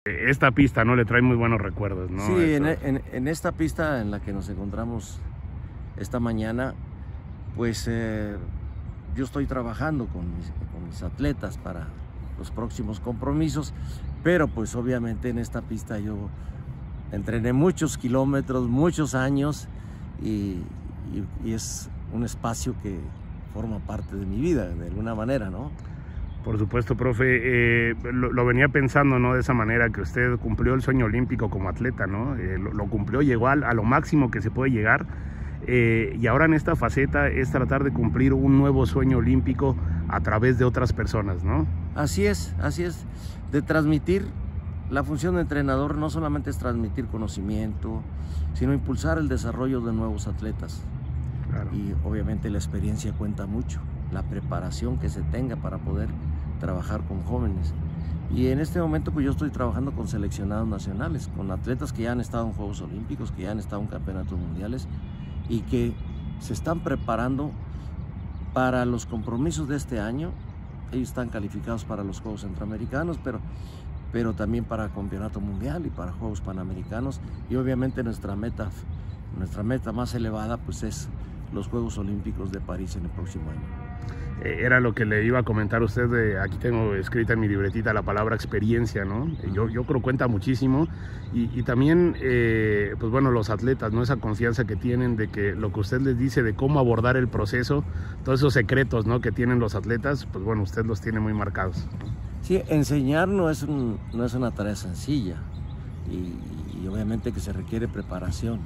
Esta pista, ¿no? Le trae muy buenos recuerdos, ¿no? Sí, en esta pista en la que nos encontramos esta mañana, pues yo estoy trabajando con mis atletas para los próximos compromisos, pero pues obviamente en esta pista yo entrené muchos kilómetros, muchos años y es un espacio que forma parte de mi vida de alguna manera, ¿no? Por supuesto, profe, lo venía pensando, ¿no? De esa manera, que usted cumplió el sueño olímpico como atleta, ¿no? Lo cumplió, llegó a lo máximo que se puede llegar, y ahora en esta faceta es tratar de cumplir un nuevo sueño olímpico a través de otras personas, ¿no? Así es, de transmitir. La función de entrenador no solamente es transmitir conocimiento, sino impulsar el desarrollo de nuevos atletas. Claro. Y obviamente la experiencia cuenta mucho, la preparación que se tenga para poder trabajar con jóvenes. Y en este momento pues yo estoy trabajando con seleccionados nacionales, con atletas que ya han estado en Juegos Olímpicos, que ya han estado en campeonatos mundiales y que se están preparando para los compromisos de este año. Ellos están calificados para los Juegos Centroamericanos, pero también para Campeonato Mundial y para Juegos Panamericanos. Y obviamente nuestra meta más elevada pues es los Juegos Olímpicos de París en el próximo año. Era lo que le iba a comentar a usted. Aquí tengo escrita en mi libretita la palabra experiencia, ¿no? Yo creo cuenta muchísimo y también, pues bueno, los atletas, ¿no? Esa confianza que tienen de que lo que usted les dice de cómo abordar el proceso, todos esos secretos, ¿no? Que tienen los atletas, pues bueno, usted los tiene muy marcados, ¿no? Sí, enseñar no es una tarea sencilla y obviamente que se requiere preparación.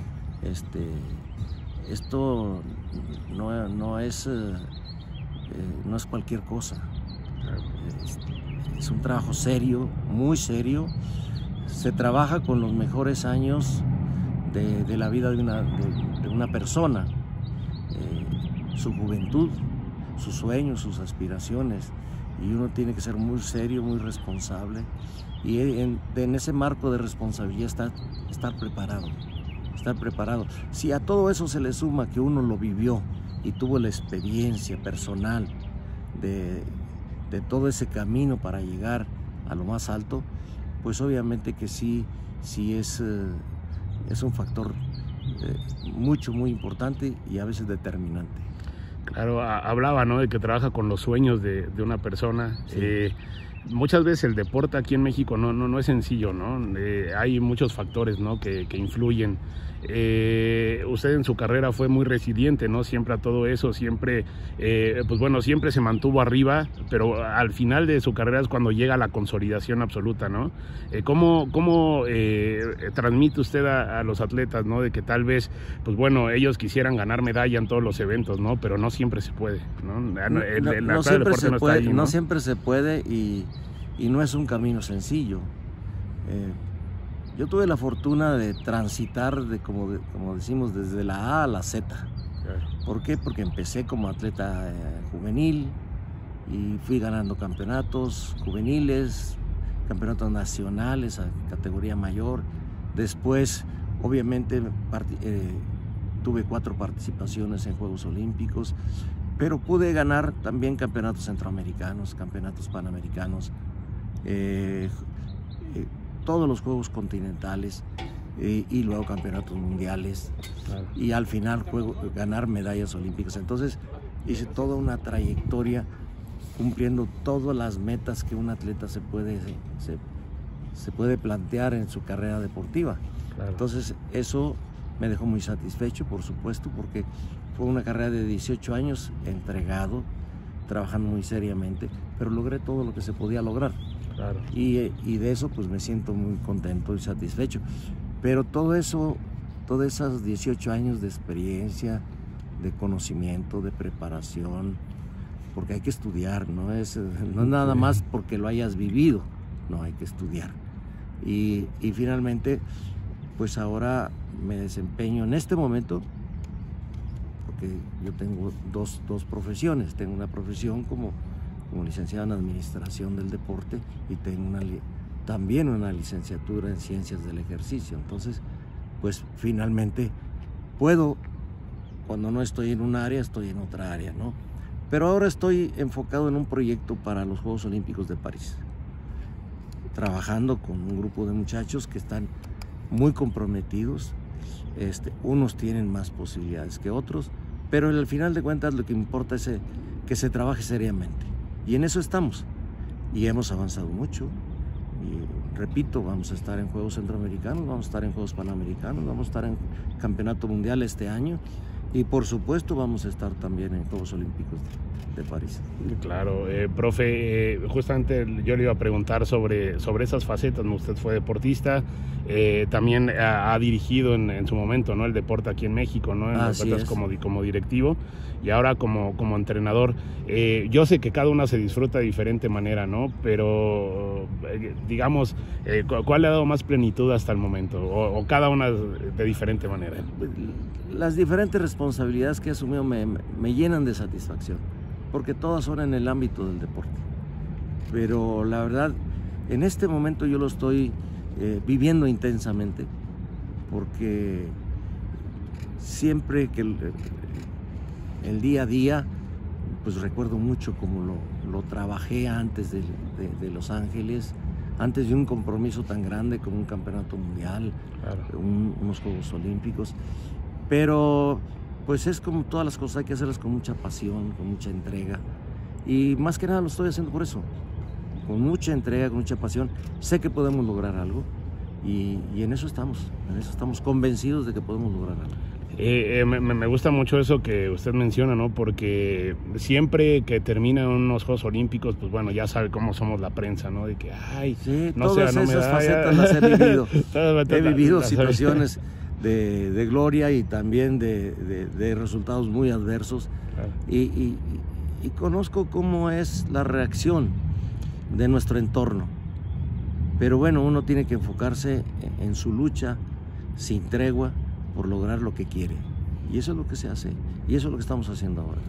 Esto no es cualquier cosa. Es un trabajo serio, muy serio. Se trabaja con los mejores años de la vida de una persona, su juventud, sus sueños, sus aspiraciones. Y uno tiene que ser muy serio, muy responsable. Y en ese marco de responsabilidad estar preparado. Si a todo eso se le suma que uno lo vivió y tuvo la experiencia personal de todo ese camino para llegar a lo más alto, pues obviamente que sí es un factor muy importante y a veces determinante. Claro, hablaba, ¿no? De que trabaja con los sueños de una persona. Sí. Muchas veces el deporte aquí en México no es sencillo, ¿no? Hay muchos factores, ¿no? que influyen. Usted en su carrera fue muy resiliente, ¿no? Siempre a todo eso, siempre, pues bueno, siempre se mantuvo arriba, pero al final de su carrera es cuando llega la consolidación absoluta, ¿no? ¿Cómo transmite usted a los atletas, ¿no? De que tal vez, pues bueno, ellos quisieran ganar medalla en todos los eventos, ¿no? Pero no siempre se puede, ¿no? No siempre se puede y no es un camino sencillo. Yo tuve la fortuna de transitar, como decimos, desde la A a la Z. ¿Por qué? Porque empecé como atleta juvenil y fui ganando campeonatos juveniles, campeonatos nacionales a categoría mayor. Después, obviamente, tuve 4 participaciones en Juegos Olímpicos, pero pude ganar también campeonatos centroamericanos, campeonatos panamericanos, todos los Juegos continentales y luego campeonatos mundiales. Claro. Y al final ganar medallas olímpicas. Entonces hice toda una trayectoria cumpliendo todas las metas que un atleta se puede plantear en su carrera deportiva. Claro. Entonces eso me dejó muy satisfecho, por supuesto, porque fue una carrera de 18 años entregado, trabajando muy seriamente, pero logré todo lo que se podía lograr. Claro. Y de eso pues me siento muy contento y satisfecho. Pero todo eso, todos esos 18 años de experiencia, de conocimiento, de preparación, porque hay que estudiar, no es nada más porque lo hayas vivido, no, hay que estudiar. Y finalmente, pues ahora me desempeño en este momento, porque yo tengo dos profesiones. Tengo una profesión como licenciado en Administración del Deporte y tengo también una licenciatura en Ciencias del Ejercicio. Entonces, pues finalmente puedo, cuando no estoy en un área, estoy en otra área, ¿no? Pero ahora estoy enfocado en un proyecto para los Juegos Olímpicos de París. trabajando con un grupo de muchachos que están muy comprometidos. Unos tienen más posibilidades que otros, pero al final de cuentas lo que importa es que se trabaje seriamente. Y en eso estamos. Y hemos avanzado mucho. Y repito, vamos a estar en Juegos Centroamericanos, vamos a estar en Juegos Panamericanos, vamos a estar en Campeonato Mundial este año. Y por supuesto vamos a estar también en Juegos Olímpicos de París. Claro, profe, justamente yo le iba a preguntar sobre esas facetas, ¿no? Usted fue deportista, también ha dirigido en su momento, ¿no?, el deporte aquí en México, ¿no?, en las facetas como directivo y ahora como entrenador. Yo sé que cada una se disfruta de diferente manera, ¿no?, pero digamos, ¿cuál le ha dado más plenitud hasta el momento? O cada una de diferente manera. Las diferentes responsabilidades que he asumido me llenan de satisfacción, porque todas son en el ámbito del deporte. Pero la verdad, en este momento yo lo estoy viviendo intensamente, porque siempre que el día a día, pues recuerdo mucho cómo lo trabajé antes de Los Ángeles, antes de un compromiso tan grande como un campeonato mundial, claro, unos Juegos Olímpicos. Pero pues es como todas las cosas, hay que hacerlas con mucha pasión, con mucha entrega. Y más que nada lo estoy haciendo por eso, con mucha entrega, con mucha pasión. Sé que podemos lograr algo y en eso estamos convencidos de que podemos lograr algo. Me gusta mucho eso que usted menciona, ¿no? Porque siempre que terminan unos Juegos Olímpicos, pues bueno, ya sabe cómo somos la prensa, ¿no? De que, ay, sí, no todas esas facetas las he vivido. He vivido situaciones de gloria y también de resultados muy adversos. Claro. Y conozco cómo es la reacción de nuestro entorno. Pero bueno, uno tiene que enfocarse en su lucha sin tregua por lograr lo que quiere. Y eso es lo que se hace. Y eso es lo que estamos haciendo ahora.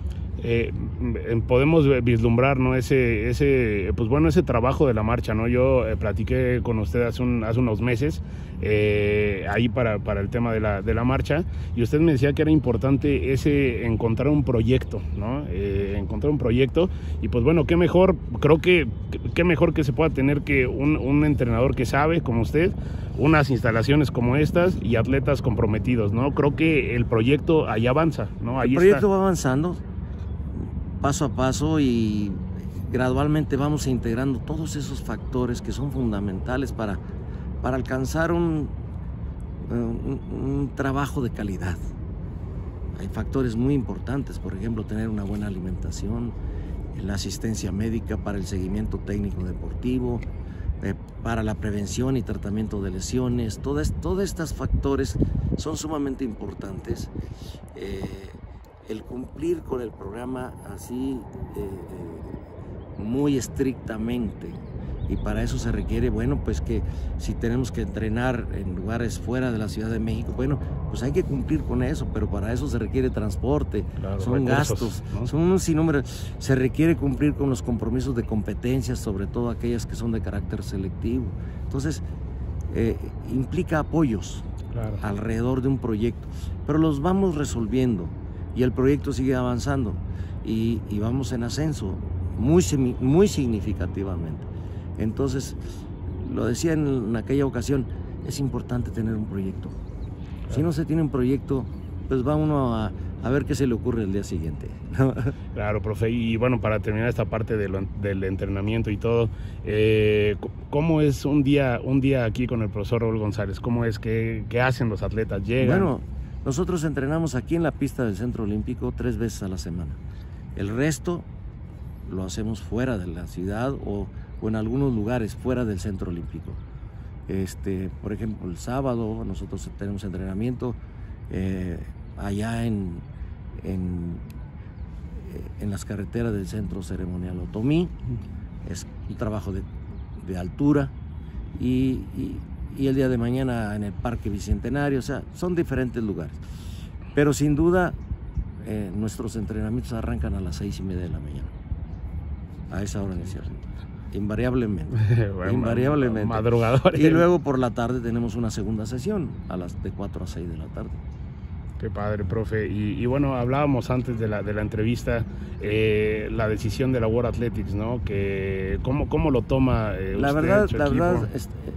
Podemos vislumbrar, ¿no?, ese trabajo de la marcha, ¿no? Yo platiqué con usted hace unos meses ahí para el tema de la marcha, y usted me decía que era importante encontrar un proyecto, ¿no? Encontrar un proyecto, y pues bueno, qué mejor que se pueda tener que un entrenador que sabe, como usted, unas instalaciones como estas y atletas comprometidos, ¿no? Creo que el proyecto ahí avanza, ¿no? Ahí el proyecto va avanzando paso a paso y gradualmente vamos integrando todos esos factores que son fundamentales para alcanzar un trabajo de calidad. Hay factores muy importantes, por ejemplo, tener una buena alimentación, la asistencia médica para el seguimiento técnico deportivo, para la prevención y tratamiento de lesiones. Todos estos factores son sumamente importantes. El cumplir con el programa así muy estrictamente, y para eso se requiere, bueno, pues que si tenemos que entrenar en lugares fuera de la Ciudad de México, bueno, pues hay que cumplir con eso, pero para eso se requiere transporte, claro, son recursos, gastos, ¿no? Son un sinnúmero. Se requiere cumplir con los compromisos de competencias, sobre todo aquellas que son de carácter selectivo. Entonces, implica apoyos, claro, alrededor de un proyecto, pero los vamos resolviendo. Y el proyecto sigue avanzando y vamos en ascenso muy significativamente. Entonces, lo decía en aquella ocasión, es importante tener un proyecto. Claro. Si no se tiene un proyecto, pues va uno a ver qué se le ocurre el día siguiente. Claro, profe. Y bueno, para terminar esta parte del entrenamiento y todo, ¿cómo es un día aquí con el profesor Raúl González? ¿Cómo es? ¿Qué hacen los atletas? ¿Llegan? Bueno, nosotros entrenamos aquí en la pista del Centro Olímpico 3 veces a la semana. El resto lo hacemos fuera de la ciudad o en algunos lugares fuera del Centro Olímpico. Por ejemplo, el sábado nosotros tenemos entrenamiento allá en las carreteras del Centro Ceremonial Otomí. Es un trabajo de altura y el día de mañana en el Parque Bicentenario. O sea, son diferentes lugares, pero sin duda nuestros entrenamientos arrancan a las 6:30 de la mañana, a esa hora inicial, invariablemente. Bueno, invariablemente. Madrugadores. Y luego por la tarde tenemos una segunda sesión de 4 a 6 de la tarde. Qué padre, profe. Y bueno, hablábamos antes de la entrevista, la decisión de la World Athletics, ¿no? Que ¿cómo lo toma la usted, verdad, su la equipo? verdad,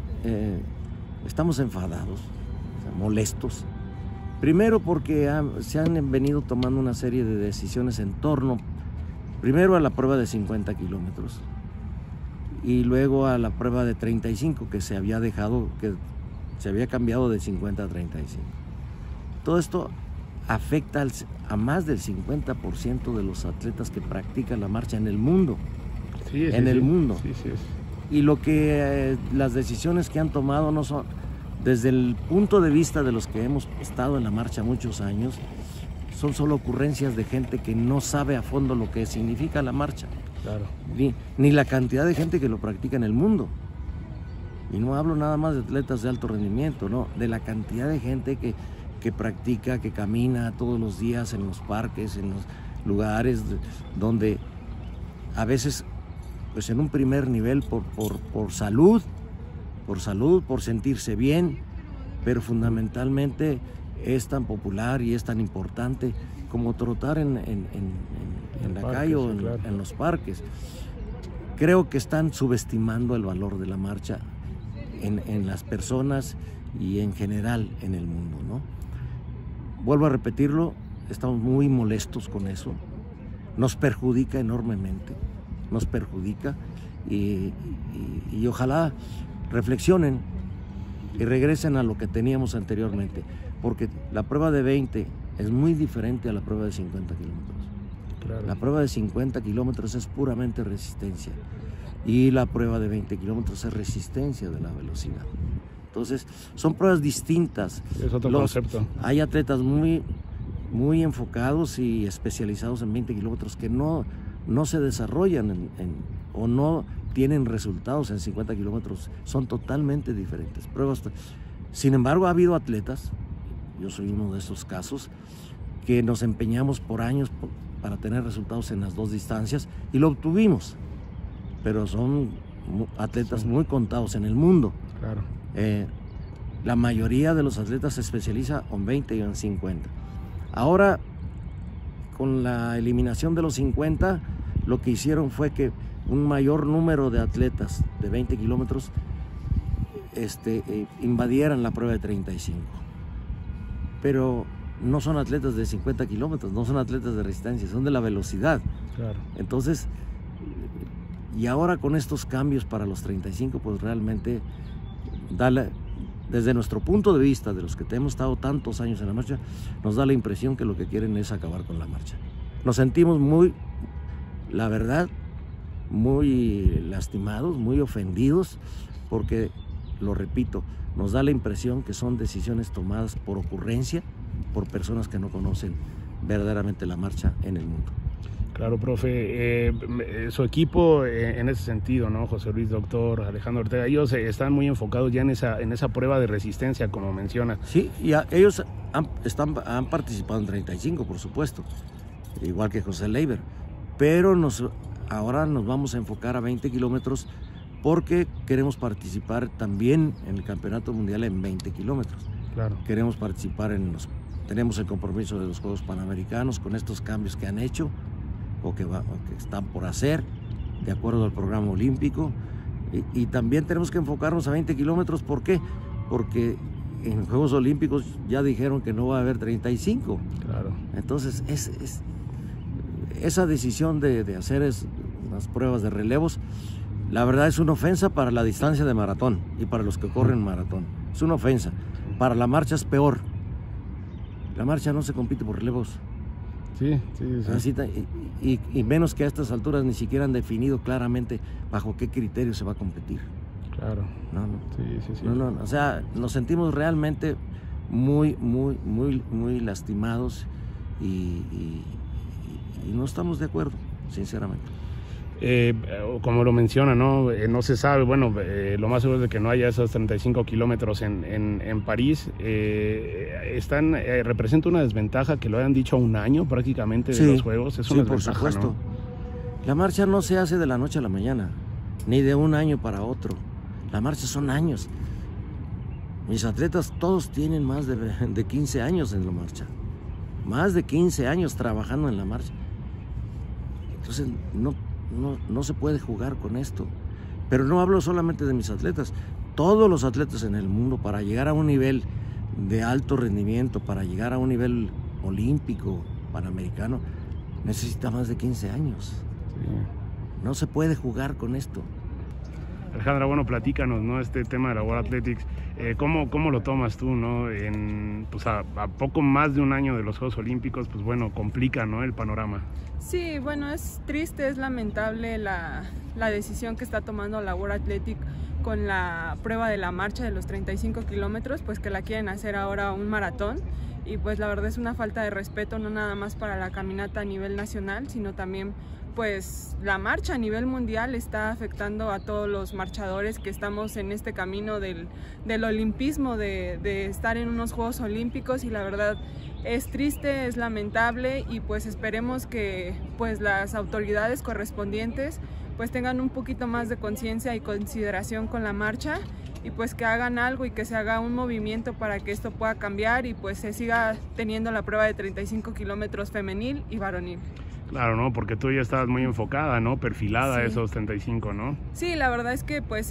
estamos enfadados, o sea, molestos. Primero porque se han venido tomando una serie de decisiones en torno, primero a la prueba de 50 kilómetros y luego a la prueba de 35 que se había cambiado de 50 a 35. Todo esto afecta a más del 50% de los atletas que practican la marcha en el mundo. Sí, en el mundo. Sí. Y lo que las decisiones que han tomado no son, desde el punto de vista de los que hemos estado en la marcha muchos años, son solo ocurrencias de gente que no sabe a fondo lo que significa la marcha. Claro. Ni la cantidad de gente que lo practica en el mundo. Y no hablo nada más de atletas de alto rendimiento, no, de la cantidad de gente que practica, que camina todos los días en los parques, en los lugares donde a veces, pues en un primer nivel por salud, por sentirse bien, pero fundamentalmente es tan popular y es tan importante como trotar en la calle o en los parques. Creo que están subestimando el valor de la marcha en las personas y en general en el mundo, ¿no? Vuelvo a repetirlo, estamos muy molestos con eso, nos perjudica enormemente, nos perjudica y ojalá reflexionen y regresen a lo que teníamos anteriormente, porque la prueba de 20 es muy diferente a la prueba de 50 kilómetros. Claro. La prueba de 50 kilómetros es puramente resistencia y la prueba de 20 kilómetros es resistencia de la velocidad. Entonces, son pruebas distintas. Es otro concepto. Hay atletas muy enfocados y especializados en 20 kilómetros que no se desarrollan o no tienen resultados en 50 kilómetros. Son totalmente diferentes pruebas. Sin embargo, ha habido atletas, yo soy uno de esos casos, que nos empeñamos por años para tener resultados en las dos distancias y lo obtuvimos. Pero son atletas muy contados en el mundo. Claro. La mayoría de los atletas se especializa en 20 y en 50. Ahora, con la eliminación de los 50, lo que hicieron fue que un mayor número de atletas de 20 kilómetros invadieran la prueba de 35. Pero no son atletas de 50 kilómetros, no son atletas de resistencia, son de la velocidad. Claro. Entonces, y ahora con estos cambios para los 35, pues realmente desde nuestro punto de vista, de los que hemos estado tantos años en la marcha, nos da la impresión que lo que quieren es acabar con la marcha. Nos sentimos la verdad, muy lastimados, muy ofendidos, porque, lo repito, nos da la impresión que son decisiones tomadas por ocurrencia, por personas que no conocen verdaderamente la marcha en el mundo. Claro, profe, su equipo en ese sentido, ¿no? José Luis, doctor, Alejandro Ortega, ellos están muy enfocados ya en esa prueba de resistencia, como menciona. Sí, y ellos han participado en 35, por supuesto, igual que José Leiber, pero ahora nos vamos a enfocar a 20 kilómetros porque queremos participar también en el Campeonato Mundial en 20 kilómetros. Claro. Queremos participar tenemos el compromiso de los Juegos Panamericanos con estos cambios que han hecho o que están por hacer, de acuerdo al programa olímpico. Y también tenemos que enfocarnos a 20 kilómetros. ¿Por qué? Porque en Juegos Olímpicos ya dijeron que no va a haber 35. Claro. Entonces, esa decisión de hacer unas pruebas de relevos, la verdad es una ofensa para la distancia de maratón y para los que corren maratón. Es una ofensa. Para la marcha es peor. La marcha no se compite por relevos. Sí. Y menos que a estas alturas ni siquiera han definido claramente bajo qué criterio se va a competir. Claro. No. Sí. No, o sea, nos sentimos realmente muy lastimados y no estamos de acuerdo, sinceramente. Como lo menciona, ¿no? No se sabe, bueno, lo más seguro es de que no haya esos 35 kilómetros en París. Representa una desventaja que lo hayan dicho a un año prácticamente de los Juegos. Es una desventaja, por supuesto. ¿no? La marcha no se hace de la noche a la mañana, ni de un año para otro. La marcha son años. Mis atletas todos tienen más de 15 años en la marcha. más de 15 años trabajando en la marcha. Entonces no se puede jugar con esto. Pero no hablo solamente de mis atletas. Todos los atletas en el mundo, para llegar a un nivel de alto rendimiento, para llegar a un nivel olímpico, panamericano, necesita más de 15 años. Sí. No se puede jugar con esto. Alejandra, bueno, platícanos, ¿no? Este tema de la World Athletics, ¿cómo lo tomas tú, ¿no? Pues a poco más de un año de los Juegos Olímpicos, pues bueno, complica, ¿no?, el panorama. Sí, bueno, es triste, es lamentable la decisión que está tomando la World Athletics con la prueba de la marcha de los 35 kilómetros, pues que la quieren hacer ahora un maratón. Y pues la verdad es una falta de respeto, no nada más para la caminata a nivel nacional, sino también pues la marcha a nivel mundial está afectando a todos los marchadores que estamos en este camino del olimpismo, de estar en unos Juegos Olímpicos, y la verdad es triste, es lamentable, y pues esperemos que pues las autoridades correspondientes pues tengan un poquito más de conciencia y consideración con la marcha, y pues que hagan algo y que se haga un movimiento para que esto pueda cambiar y pues se siga teniendo la prueba de 35 kilómetros femenil y varonil. Claro, ¿no? Porque tú ya estabas muy enfocada, ¿no? Perfilada, sí, a esos 35, ¿no? Sí, la verdad es que pues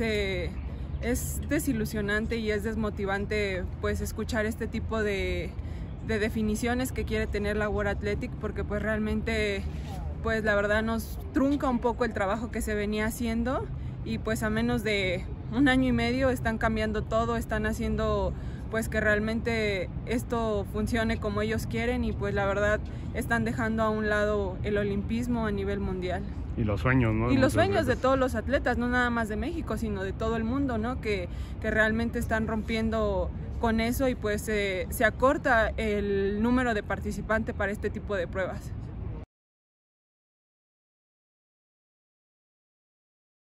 es desilusionante y es desmotivante pues escuchar este tipo de definiciones que quiere tener la World Athletics, porque pues realmente pues la verdad nos trunca un poco el trabajo que se venía haciendo, y pues a menos de un año y medio están cambiando todo, están haciendo pues que realmente esto funcione como ellos quieren, y pues la verdad están dejando a un lado el olimpismo a nivel mundial. Y los sueños, ¿no? Y los sueños de todos los atletas, no nada más de México, sino de todo el mundo, ¿no? Que realmente están rompiendo con eso, y pues se acorta el número de participantes para este tipo de pruebas.